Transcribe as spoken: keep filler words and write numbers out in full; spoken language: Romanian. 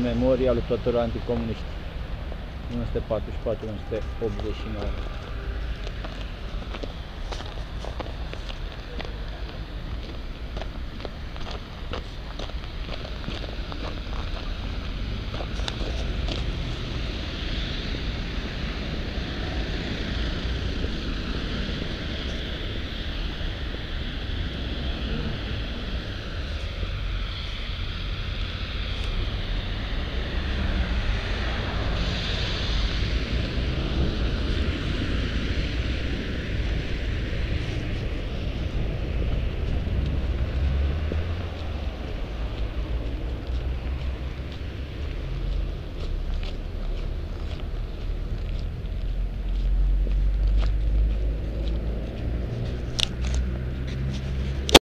memoria luptătorilor anticomuniști. o mie nouă sute patruzeci și patru - o mie nouă sute optzeci și nouă.